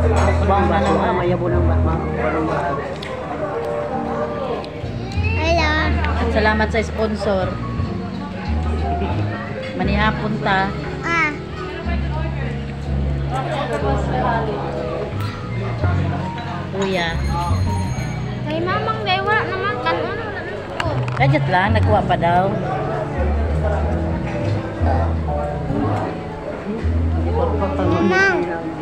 Bang na naman. Mayabo ng Hello. Salamat sa sponsor. Manihapon ta. Ah. Kuya. Kay mamang dewa naman kanon. Kajet lang, nagkuha pa daw. Mamang.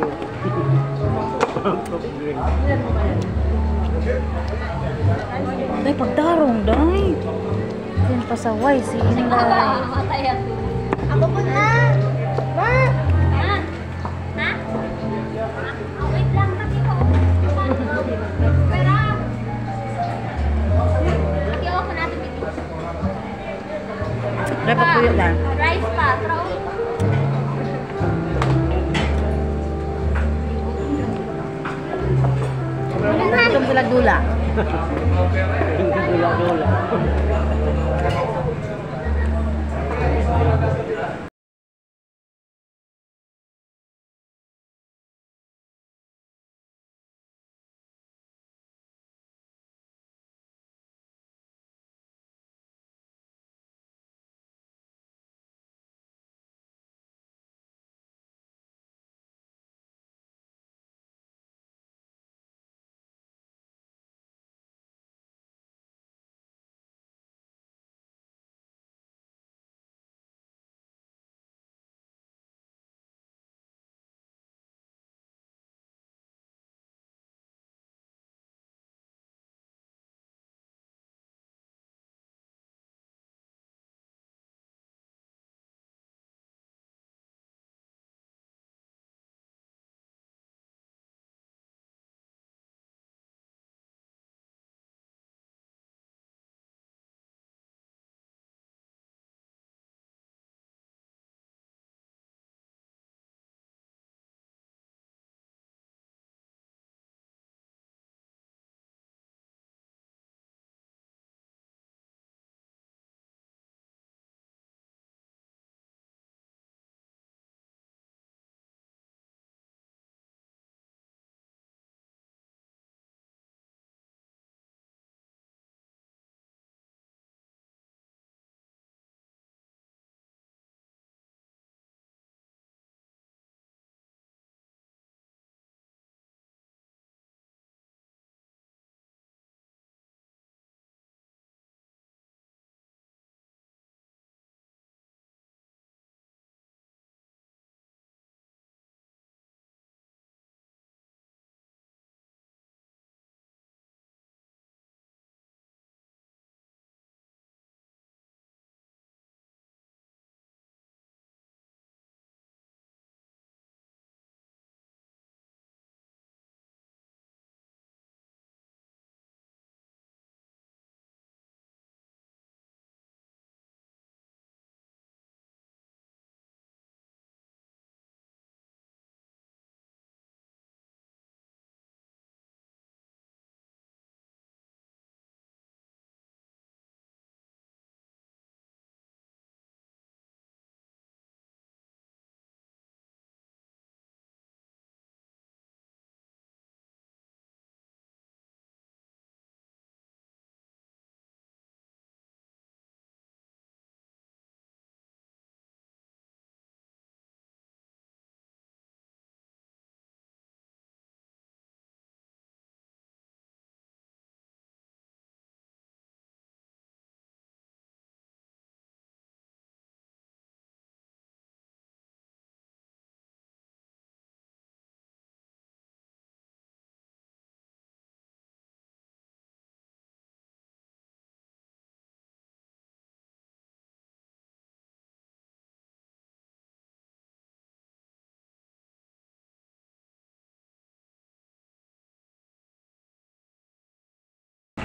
Day, pagdarong, day. Yan pasaway si Inday. Ako po na. Ma. Ha? Ha? Wait lang kasi ko. Pero Ati ako natin dito. Day, pagpuyo lang. Rice pa, throw. Itong gula-gula. Dula-dula.